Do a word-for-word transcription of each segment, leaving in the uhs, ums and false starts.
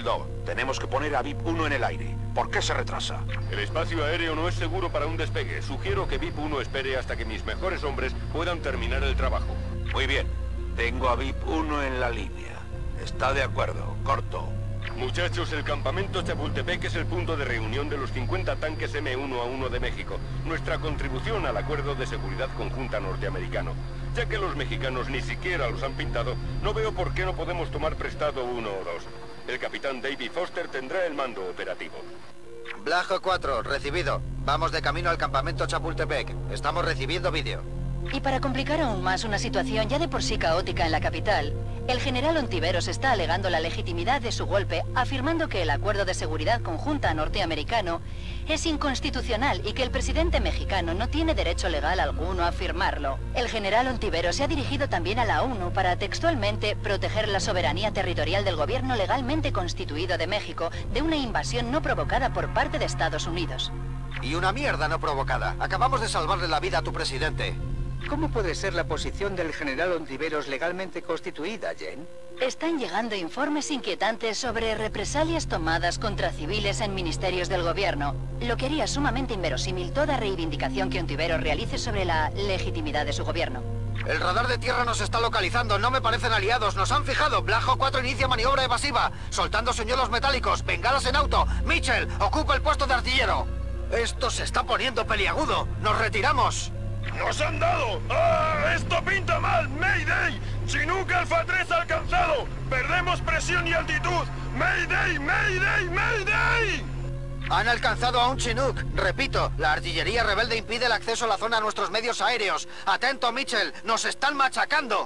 Dumbledore. Tenemos que poner a VIP uno en el aire. ¿Por qué se retrasa? El espacio aéreo no es seguro para un despegue. Sugiero que VIP uno espere hasta que mis mejores hombres puedan terminar el trabajo. Muy bien. Tengo a VIP uno en la línea. Está de acuerdo. Corto. Muchachos, el campamento Chapultepec es el punto de reunión de los cincuenta tanques eme uno a uno de México. Nuestra contribución al Acuerdo de Seguridad Conjunta norteamericano. Ya que los mexicanos ni siquiera los han pintado, no veo por qué no podemos tomar prestado uno o dos. El capitán David Foster tendrá el mando operativo. Blajo cuatro, recibido. Vamos de camino al campamento Chapultepec. Estamos recibiendo vídeo. Y para complicar aún más una situación ya de por sí caótica en la capital, el general Ontiveros está alegando la legitimidad de su golpe, afirmando que el Acuerdo de Seguridad Conjunta norteamericano es inconstitucional y que el presidente mexicano no tiene derecho legal alguno a firmarlo. El general Ontiveros se ha dirigido también a la ONU para textualmente proteger la soberanía territorial del gobierno legalmente constituido de México de una invasión no provocada por parte de Estados Unidos. Y una mierda no provocada. Acabamos de salvarle la vida a tu presidente. ¿Cómo puede ser la posición del general Ontiveros legalmente constituida, Jane? Están llegando informes inquietantes sobre represalias tomadas contra civiles en ministerios del gobierno, lo que haría sumamente inverosímil toda reivindicación que Ontiveros realice sobre la legitimidad de su gobierno. El radar de tierra nos está localizando, no me parecen aliados, nos han fijado. Blajo cuatro inicia maniobra evasiva, soltando señuelos metálicos, bengalas en auto. Mitchell, ocupa el puesto de artillero. Esto se está poniendo peliagudo, nos retiramos. ¡Nos han dado! ¡Ah! ¡Esto pinta mal! ¡Mayday! ¡Chinook Alpha tres alcanzado! ¡Perdemos presión y altitud! ¡Mayday! ¡Mayday! ¡Mayday! Han alcanzado a un Chinook. Repito, la artillería rebelde impide el acceso a la zona a nuestros medios aéreos. Atento, Mitchell, nos están machacando.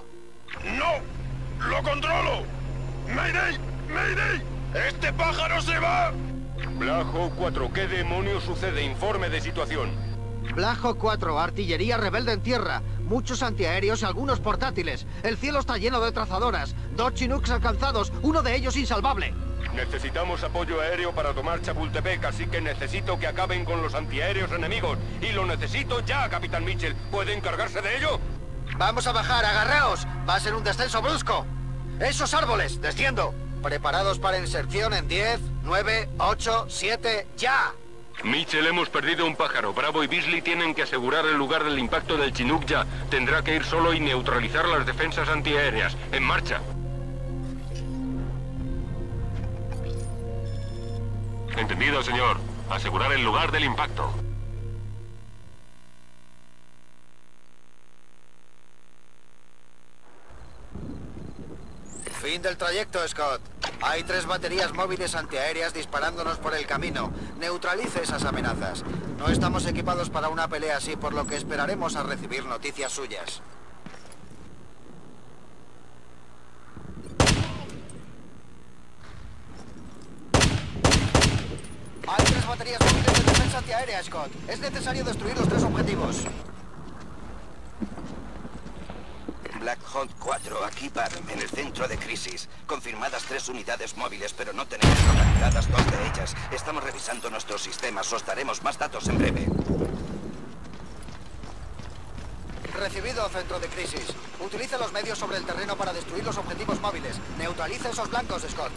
¡No! ¡Lo controlo! ¡Mayday! ¡Mayday! ¡Este pájaro se va! Blajo cuatro, ¿qué demonios sucede? Informe de situación. Blajo cuatro, artillería rebelde en tierra. Muchos antiaéreos y algunos portátiles. El cielo está lleno de trazadoras. Dos Chinooks alcanzados, uno de ellos insalvable. Necesitamos apoyo aéreo para tomar Chapultepec, así que necesito que acaben con los antiaéreos enemigos. Y lo necesito ya, Capitán Mitchell. ¿Puede encargarse de ello? Vamos a bajar, agarraos. Va a ser un descenso brusco. Esos árboles, desciendo. Preparados para inserción en diez, nueve, ocho, siete, ¡ya! Mitchell, hemos perdido un pájaro. Bravo y Beasley tienen que asegurar el lugar del impacto del Chinook ya. Tendrá que ir solo y neutralizar las defensas antiaéreas. ¡En marcha! Entendido, señor. Asegurar el lugar del impacto. Fin del trayecto, Scott. Hay tres baterías móviles antiaéreas disparándonos por el camino. Neutralice esas amenazas. No estamos equipados para una pelea así, por lo que esperaremos a recibir noticias suyas. Hay tres baterías móviles de defensa antiaérea, Scott. Es necesario destruir los tres objetivos. Black Hawk cuatro, aquí Barm, en el centro de crisis. Confirmadas tres unidades móviles, pero no tenemos localizadas dos de ellas. Estamos revisando nuestros sistemas, os daremos más datos en breve. Recibido, centro de crisis. Utilice los medios sobre el terreno para destruir los objetivos móviles. Neutralice esos blancos, Scott.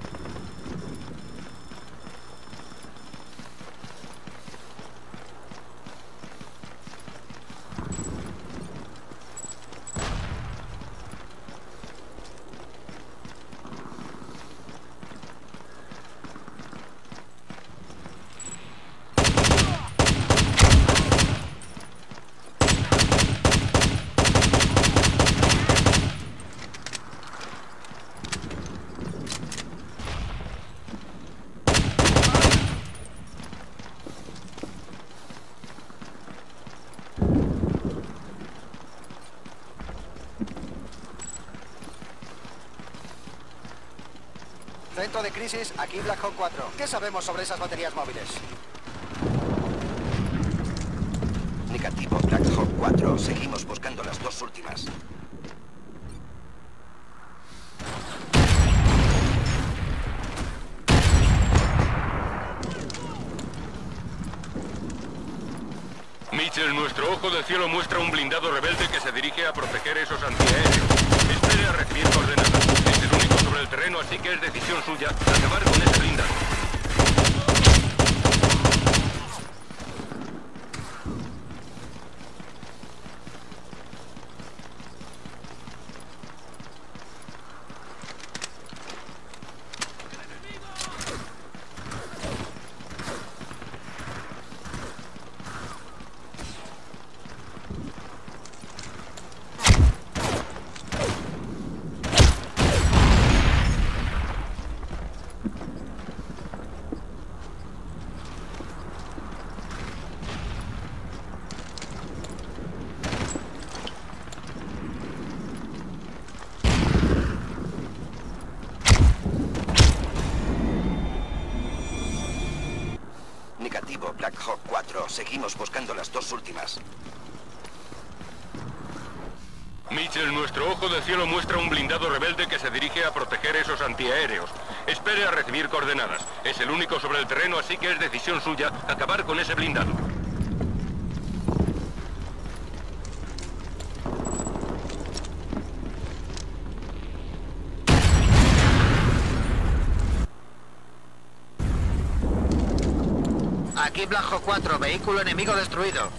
Centro de crisis, aquí Black Hawk cuatro. ¿Qué sabemos sobre esas baterías móviles? Negativo, Black Hawk cuatro. Seguimos buscando las dos últimas. Mitchell, nuestro ojo del cielo muestra un blindado rebelde que se dirige a proteger esos antiaéreos. Espere a recibir coordenadas. Es el único sobre sobre el terreno, así que es decisión suya acabar con ese blindado. Negativo, Black Hawk cuatro. Seguimos buscando las dos últimas. Mitchell, nuestro ojo del cielo muestra un blindado rebelde que se dirige a proteger esos antiaéreos. Espere a recibir coordenadas. Es el único sobre el terreno, así que es decisión suya acabar con ese blindado. Aquí Black Hawk cuatro, vehículo enemigo destruido.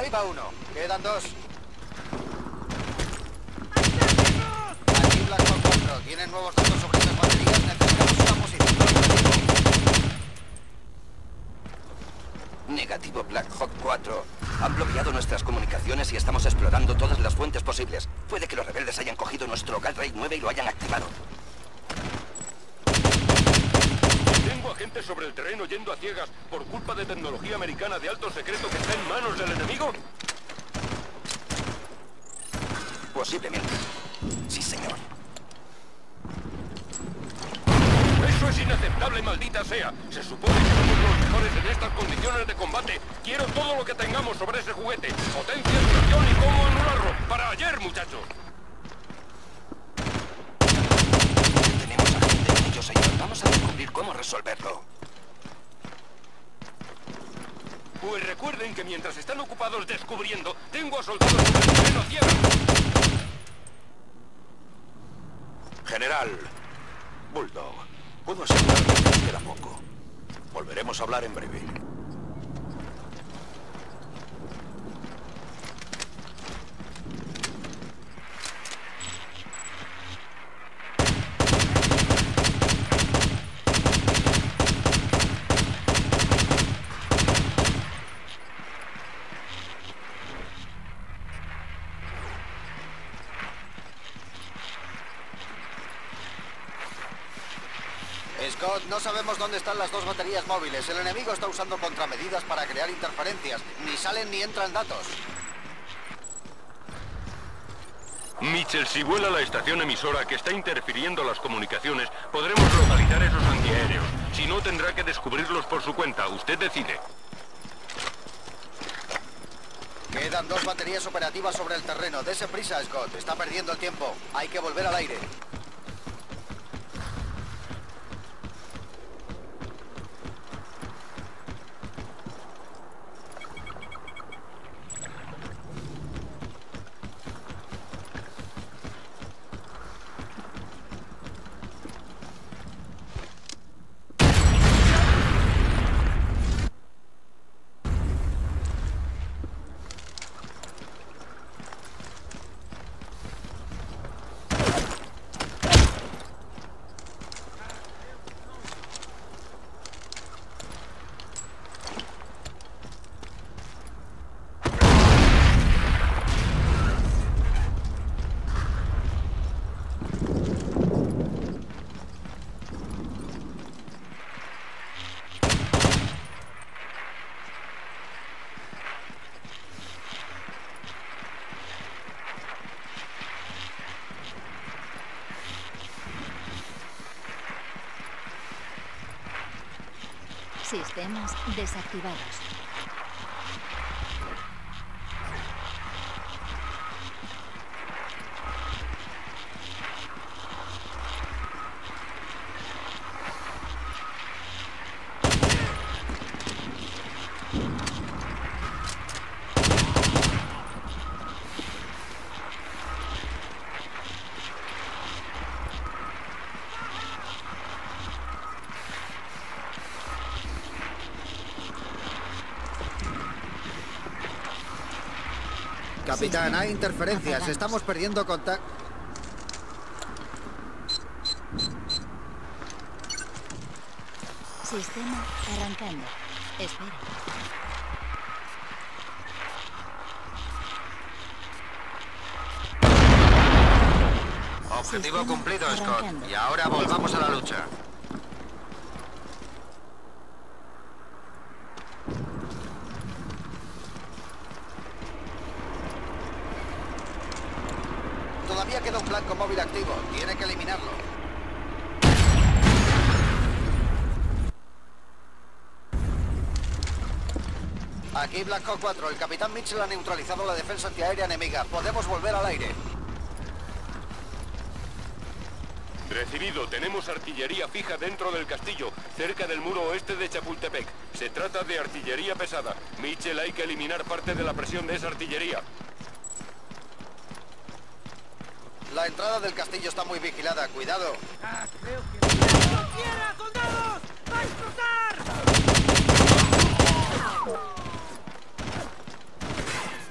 Ahí va uno. Quedan dos. Aquí Black Hawk cuatro. Tienen nuevos datos sobre esas baterías. Necesitamos una posición para el objetivo. Negativo, Black Hawk cuatro. Han bloqueado nuestras comunicaciones y estamos explorando todas las fuentes posibles. Puede que los rebeldes hayan cogido nuestro Galray nueve y lo hayan activado. Tengo agentes sobre el terreno yendo a ciegas por culpa de tecnología americana de alto secreto que está en manos del enemigo. Posiblemente. Sí, señor. Eso es inaceptable, maldita sea. Se supone que somos los mejores en estas condiciones de combate. Quiero todo lo que tengamos sobre ese juguete. Potencia, duración y cómo anularlo. Para ayer, muchachos. Tenemos agente en ello, señor. Vamos a descubrir cómo resolverlo. Pues recuerden que mientras están ocupados descubriendo, tengo a soldados sobre el terreno a ciegas. General, Bulldog, puedo asegurarle que nos queda poco. Volveremos a hablar en breve. Scott, no sabemos dónde están las dos baterías móviles. El enemigo está usando contramedidas para crear interferencias. Ni salen ni entran datos. Mitchell, si vuela la estación emisora que está interfiriendo las comunicaciones, podremos localizar esos antiaéreos. Si no, tendrá que descubrirlos por su cuenta. Usted decide. Quedan dos baterías operativas sobre el terreno. Dese prisa, Scott. Está perdiendo el tiempo. Hay que volver al aire. Sistemas desactivados. Capitán, hay interferencias. Estamos perdiendo contacto. Sistema arrancando. Espera. Objetivo Sistema cumplido, Scott. arrancando. Y ahora volvamos a la lucha. Todavía queda un blanco móvil activo. Tiene que eliminarlo. Aquí Black Hawk cuatro. El capitán Mitchell ha neutralizado la defensa antiaérea enemiga. Podemos volver al aire. Recibido, tenemos artillería fija dentro del castillo, cerca del muro oeste de Chapultepec. Se trata de artillería pesada. Mitchell, hay que eliminar parte de la presión de esa artillería. La entrada del castillo está muy vigilada. Cuidado. Ah, creo que... ¡Tierra, soldados! ¡Va a explotar!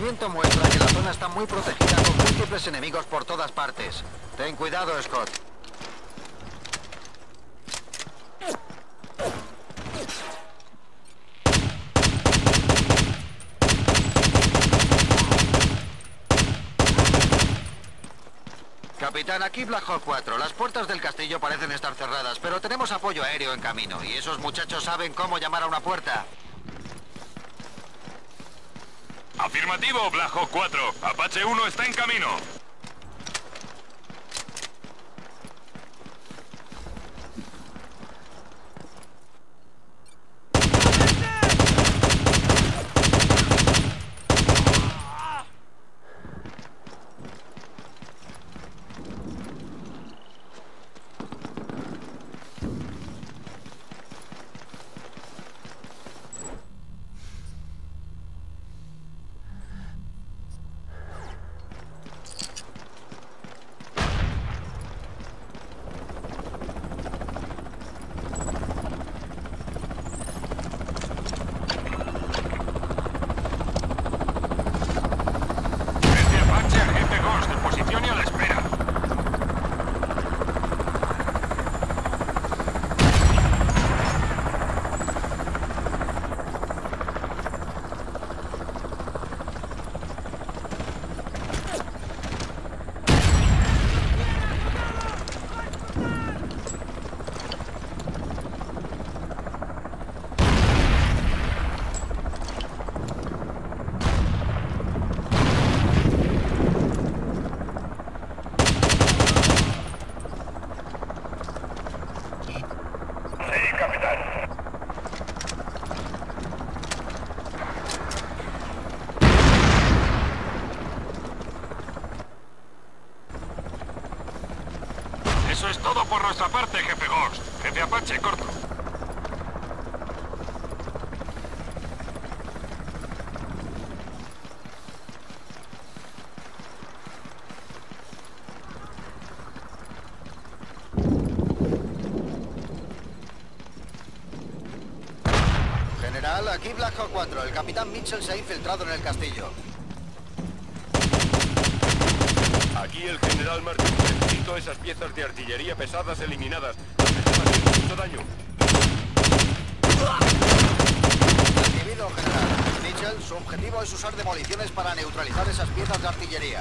movimiento muestra que la zona está muy protegida con múltiples enemigos por todas partes. Ten cuidado, Scott. Capitán, aquí Black Hawk cuatro. Las puertas del castillo parecen estar cerradas, pero tenemos apoyo aéreo en camino. Y esos muchachos saben cómo llamar a una puerta. Afirmativo, Black Hawk cuatro. Apache uno está en camino. Eso es todo por nuestra parte, jefe Ghost. Jefe Apache, corto. General, aquí Black Hawk cuatro. El capitán Mitchell se ha infiltrado en el castillo. Aquí el general Martin. Necesito esas piezas de artillería pesadas eliminadas. Nos están haciendo mucho daño. Recibido, general. Mitchell, su objetivo es usar demoliciones para neutralizar esas piezas de artillería.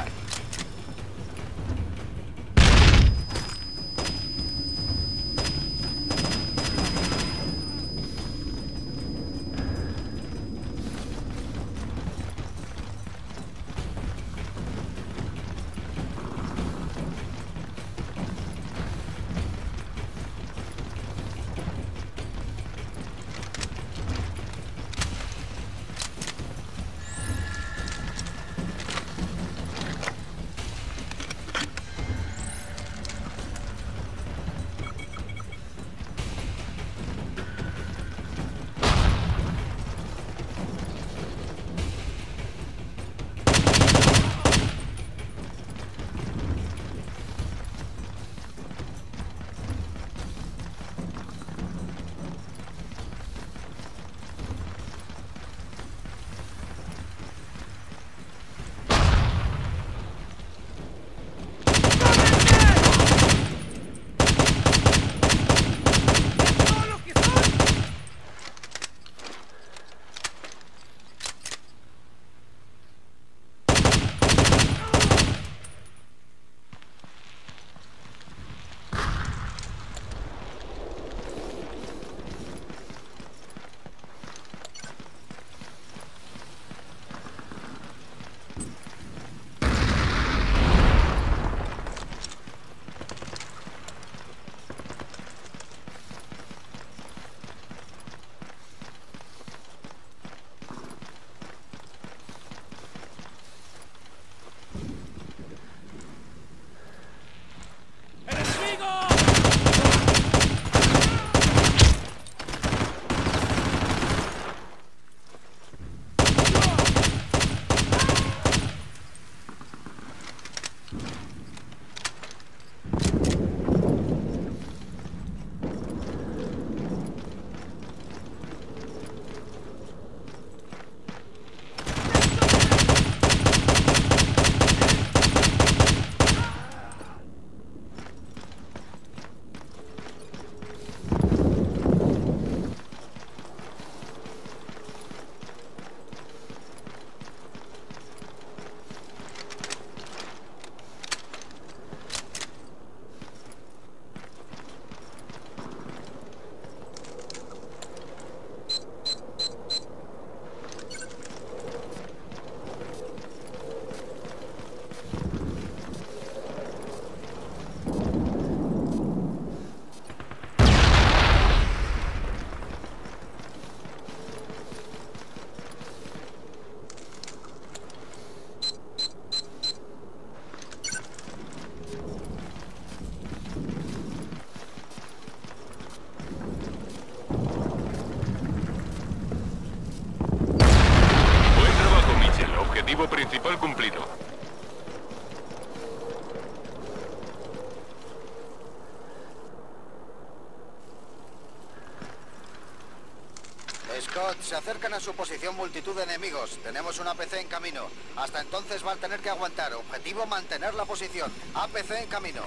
Objetivo principal cumplido. Scott, se acercan a su posición multitud de enemigos. Tenemos una A P C en camino. Hasta entonces va a tener que aguantar. Objetivo, mantener la posición. A P C en camino.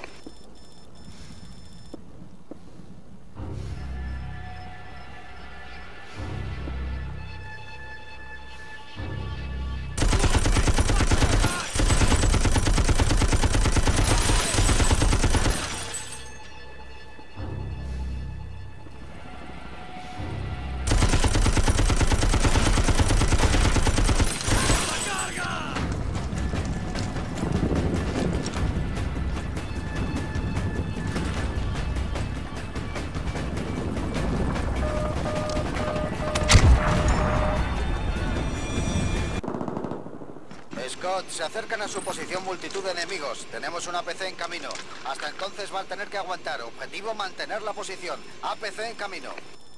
Scott, se acercan a su posición multitud de enemigos. Tenemos una A P C en camino. Hasta entonces va a tener que aguantar. Objetivo, mantener la posición. A P C en camino.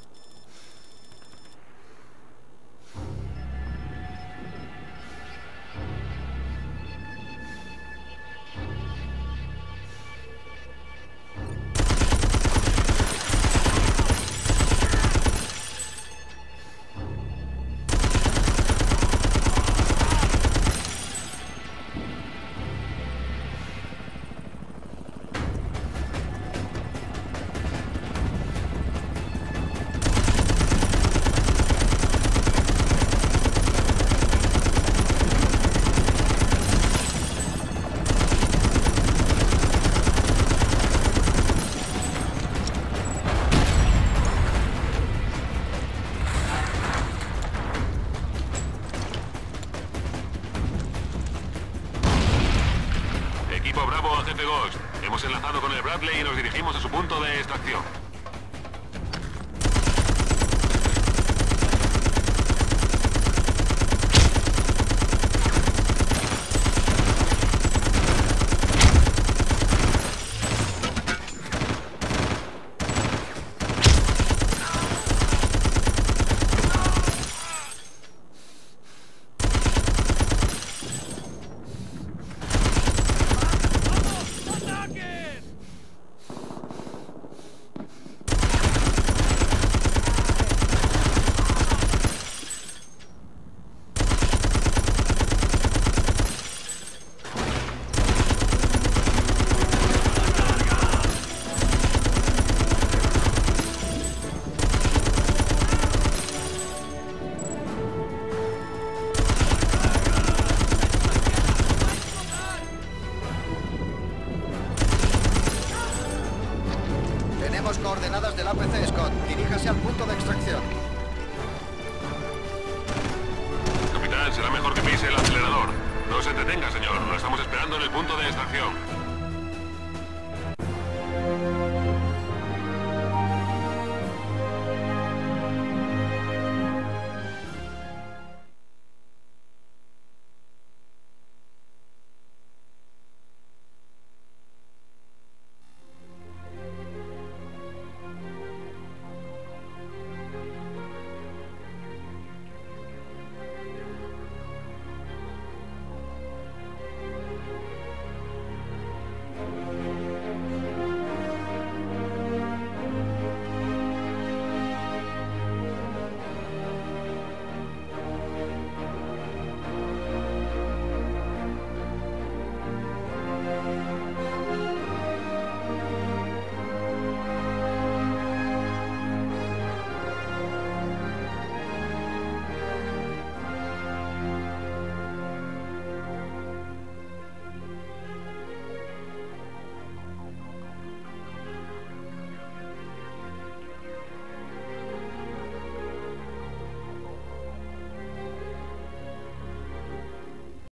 Equipo Bravo a Jefe Ghost. Hemos enlazado con el Bradley y nos dirigimos a su punto de extracción. Coordenadas del A P C, Scott. Diríjase al punto de extracción. Capitán, será mejor que pise el acelerador. No se entretenga, señor. Lo estamos esperando en el punto de extracción.